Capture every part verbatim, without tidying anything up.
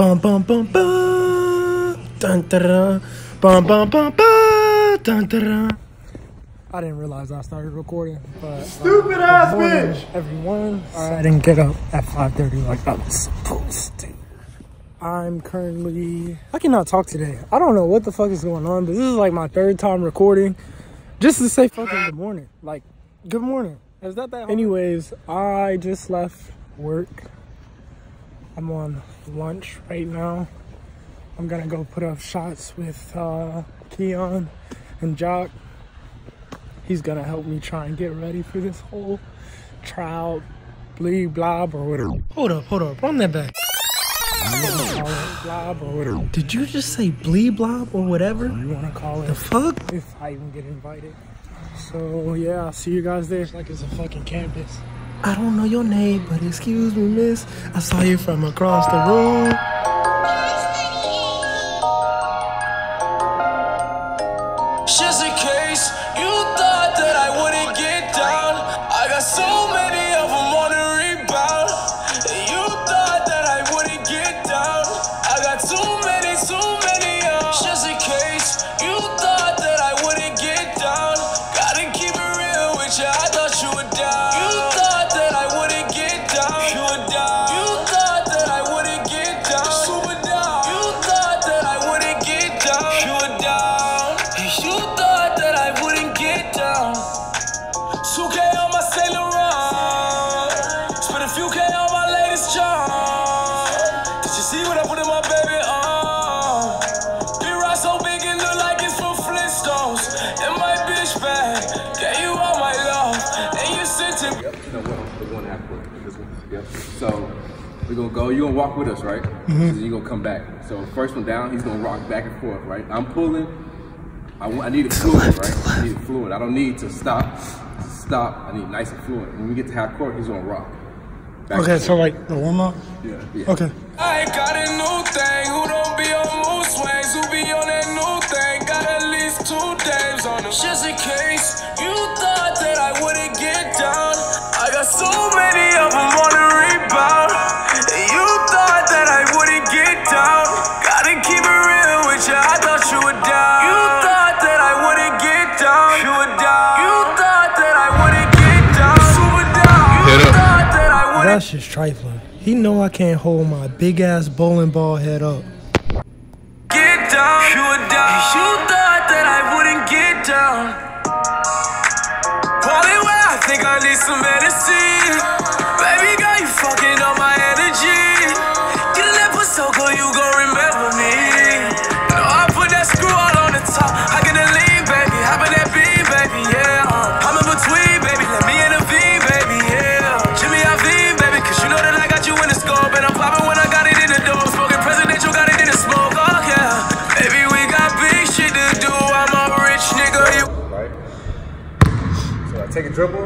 Bum bum bum bum. Dun dun dun. Bum bum bum bum. Dun dun dun. I didn't realize I started recording, but stupid uh, ass bitch. Everyone, uh, I didn't get up at five thirty like I was supposed to. I'm currently, I cannot talk today. I don't know what the fuck is going on, but this is like my third time recording just to say fucking good morning. Like, good morning. Is that that hard? Anyways, I just left work. I'm on lunch right now. I'm gonna go put up shots with uh, Keon and Jock. He's gonna help me try and get ready for this whole trial, bleed, blob, or whatever. Hold up, hold up, run that back. Blob or whatever. Did you just say bleed, blob, or whatever? You wanna call it? The fuck? If I even get invited. So yeah, I'll see you guys there. It's like it's a fucking campus. I don't know your name, but excuse me, miss. I saw you from across the room. Just in case you thought that I wouldn't get down, I got so many of them on the rebound. You thought that I wouldn't get down, I got too many, too many of. Just in case you thought that I wouldn't get down, gotta keep it real with you, I thought you were down. You thought that I wouldn't get down, you were down. You thought that I wouldn't get down, super down. You thought that I wouldn't get down, you were down. You thought that I wouldn't get down. two K on my Saint Laurent, spent a few K on my latest job. Did you see what I put in my baby arm? Big rock so big it look like it's from Flintstones. And my bitch bag, gave you all my love, and you sent it. Yep, no, we're one half court. This one, yep. So we're gonna go. You're gonna walk with us, right? Mm-hmm. So you're gonna come back. So first one down, he's gonna rock back and forth, right? I'm pulling. I, I need it fluid, right? I need it fluid. I don't need to stop. Stop. I need nice and fluid. When we get to half court, he's gonna rock. Back Okay, so like the warm up? Yeah, yeah. Okay. I got a new thing. Who don't be on mood swings? Who be on that new thing? Got at least two days on them. Just in case you thought that I wouldn't get down, I got so many of them on the rebound. You thought that I wouldn't get down, gotta keep it real with you, I thought you were down. You thought that I wouldn't get down, you were down. You thought that I wouldn't get down, super down. You thought that I wouldn't. That's just trifling. He know I can't hold my big ass bowling ball head up. Get down, you were down. You thought that I wouldn't get down. Probably where I think I need some medicine. Baby girl, you fucking up my energy. Get a lip so good, you gon' remember me. No, I put that screw all on the top. I get a lean, baby. Hop in that beam, baby, yeah. Uh, I'm in between, baby. Let me intervene, baby, yeah. Jimmy Iovine, baby, cause you know that I got you in the scope. And I'm popping when I got it in the door. Smoking presidential, got it in the smoke, oh yeah. Baby, we got big shit to do. I'm a rich nigga. You Right. So I take a dribble.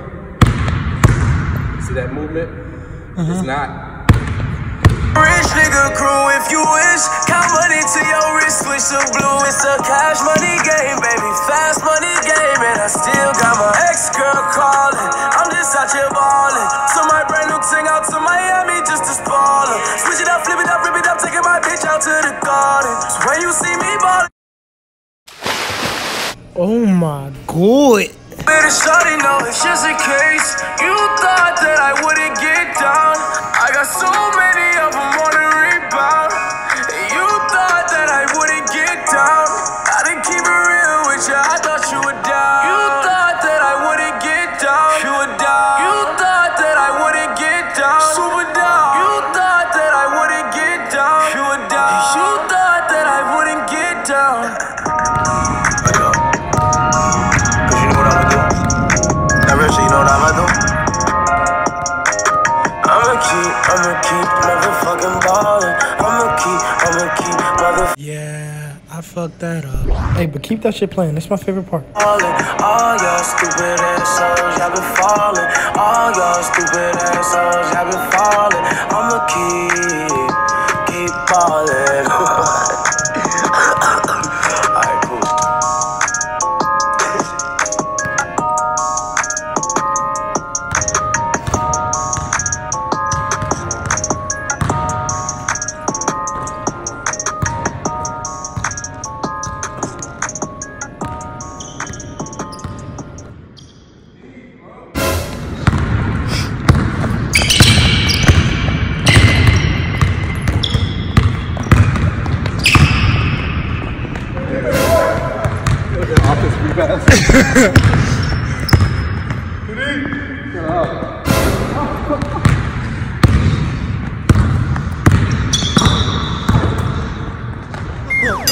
See that movement? Mm-hmm. It's not. Rich nigga crew, if you wish, count money to your wrist, switch to blue. It's a cash money game, baby, fast money game, and I still got my ex-girl calling. I'm just out here balling. So my brand new thing out to Miami just to spoil her. Switch it up, flip it up, rip it up, taking my bitch out to the garden. So when you see me ballin', Oh my god. better shawty know it's just in case you thought that I wouldn't get down. I got so many of them on the rebound. You thought that I wouldn't get down. I didn't keep it real with you, I thought you were down. You thought that I wouldn't get down, you were down. You thought that I wouldn't get down, super down. You thought that I wouldn't get down, you were down. You thought that I wouldn't get down. You know what I'ma do? I'ma keep, I'ma keep motherfucking ballin'. I'ma keep, I'ma keep motherfucking Yeah, I fucked that up. Hey, but keep that shit playing. That's my favorite part. ballin'. All y'all stupid assholes, y'all been fallin'. All y'all stupid assholes, y'all been fallin'. I'ma keep, keep ballin'. Alright, cool.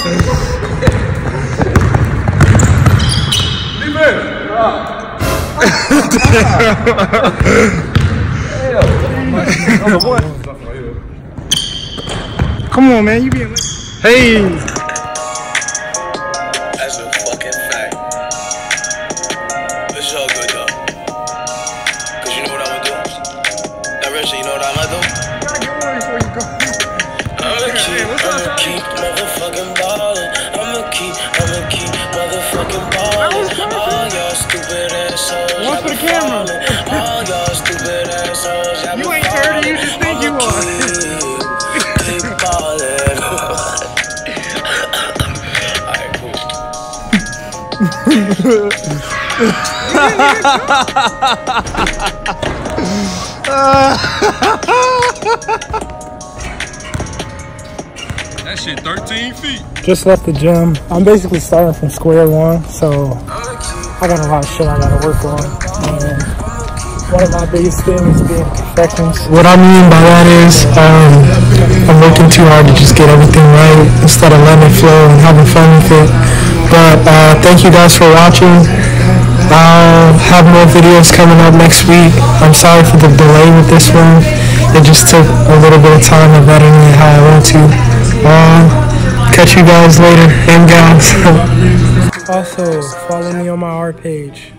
Come on, man. You being late. Hey. That's a fucking fact. It's all good though. Cause you know what I'ma do? That real shit, you know what I'ma do? I'ma keep, I'ma keep motherfucking ballin'. I'ma keep, I'ma keep motherfucking ballin'. All y'all stupid assholes. One for the camera. All y'all stupid assholes. You ain't thirty, you just think you are. Keep ballin'. Alright, cool. That shit thirteen feet. Just left the gym. I'm basically starting from square one, so I got a lot of shit I gotta work on. And one of my biggest things is being perfectionist. What I mean by that is, um, I'm working too hard to just get everything right instead of letting it flow and having fun with it. But uh, thank you guys for watching. I'll have more videos coming up next week. I'm sorry for the delay with this one. It just took a little bit of time of editing it how I want to. Uh, catch you guys later and gals. Also, follow me on my art page.